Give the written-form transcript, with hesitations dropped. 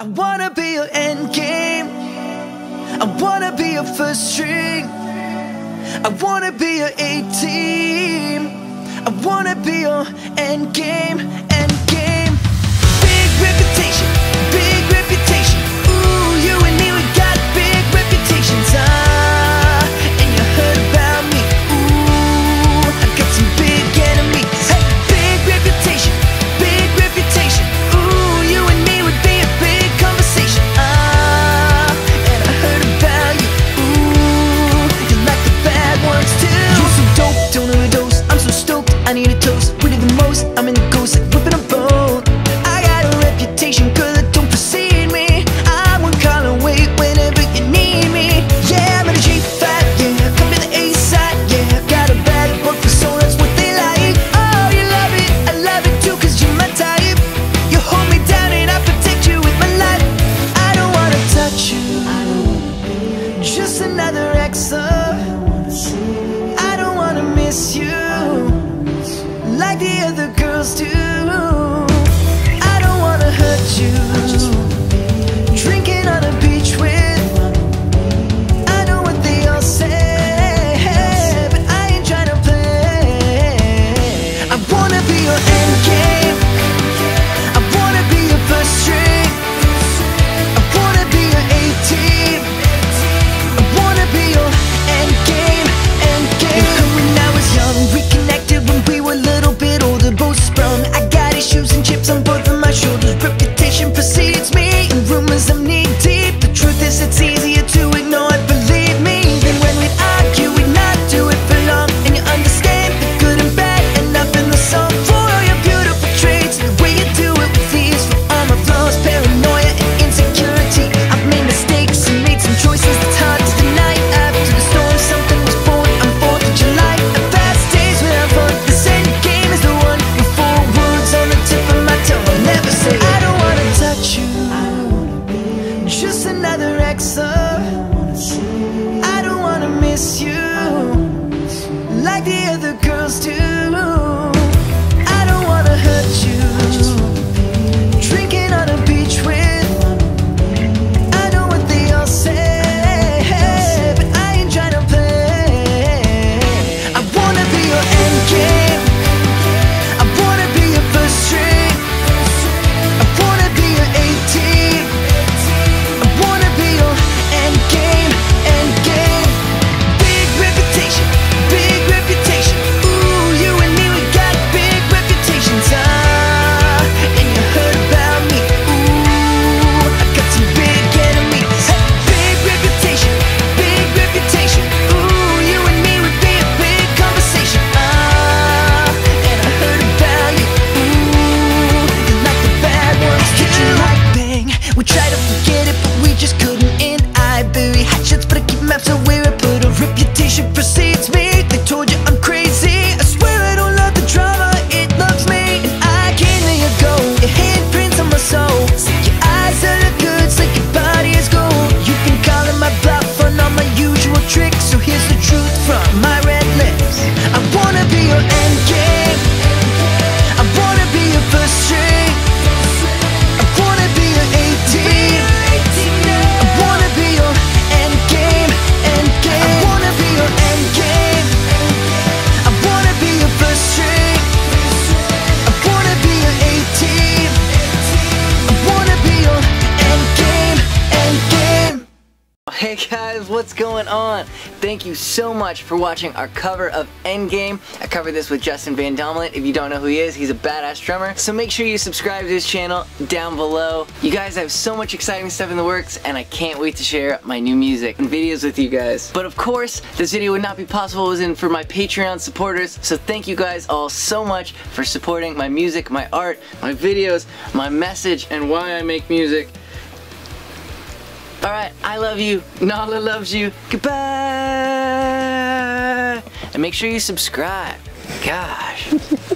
I wanna be your end game. I wanna be your first string. I wanna be your A-team. I wanna be your end game, end game. Big reputation, big reputation. Ooh, you and me, we got big reputations. And you heard about me. Ooh, I got some big enemies. Hey, big reputation, big reputation. Ooh, you and me would be a big conversation. And I heard about you. Ooh, you like the bad ones too. You so dope, don't overdose. I'm so stoked, I need a toast. We need the most, I'm in the ghost, like whipping a boat. I got a reputation, girl, that don't precede me. I won't call and wait whenever you need me. Yeah, I'm in a G5, yeah, come to the A side, yeah. Got a bad book for soul, that's what they like. Oh, you love it, I love it too, cause you're my type. You hold me down and I protect you with my life. I don't wanna touch you, just another ex-love. I don't wanna miss you like the other girls do. I don't wanna hurt you. Drinking on a beach with, I know what they all say, but I ain't tryna play. I wanna be your end game. I wanna be your first string. I wanna be your A-team. I wanna be your end game, end game. When I was young, we connected when we were a little bit older, both sprung. I got issues and chips on both of my shoulders. Reputation precedes me, and rumors I'm knee deep. The truth is it's easier to ignore it, believe me. Then when we'd argue, we'd not do it for long. And you understand the good and bad, enough in the song. For all your beautiful traits, the way you do it with ease. For all my flaws, paranoia and insecurity. I've made mistakes and made some choices that's hard to deny. After the storm, something was born. I'm 4th of July. I've had days when I've won. This end game is the one. With 4 words on the tip of my tongue, I'll never say I don't wanna touch you. Just another ex-love. I don't wanna miss you like the other girls do. I don't wanna hurt you. Drinking on a beach with, I know what they all say, but I ain't tryna play. I wanna be your end game. I wanna be your first string. I wanna be your A-team. I wanna be your end game, end game. Big reputation, big reputation. Ooh, you and me, we got big reputations. And you heard about me. Ooh, I got some big enemies. Hey, big reputation, big reputation. Ooh, you and me would be a big conversation. And I heard about you. Ooh, you like the bad ones too. Hit you like bang. We tried to forget it, but we just couldn't. And I bury hatchets, but I keep maps of where I put a reputation precedes me. They told you I'm crazy. I swear I don't love the drama, it loves me. And I can't let you go. Your handprints on my soul. Your eyes are the goods, like your body is gold. You've been calling my bluff on all my usual tricks, so here's the truth from my red lips. I wanna be your end game. I wanna be your first string. I wanna be your A-team. I wanna be your end game, end game. I wanna be your end game. I wanna be your first string. I wanna be your A-team. I wanna be your end game, end game. Hey guys, what's going on? Thank you so much for watching our cover of Endgame. I covered this with Justin Van Domelen. If you don't know who he is, he's a badass drummer. So make sure you subscribe to his channel down below. You guys, I have so much exciting stuff in the works, and I can't wait to share my new music and videos with you guys. But of course, this video would not be possible if it wasn't for my Patreon supporters. So thank you guys all so much for supporting my music, my art, my videos, my message, and why I make music. Alright, I love you. Nala loves you. Goodbye. And make sure you subscribe. Gosh.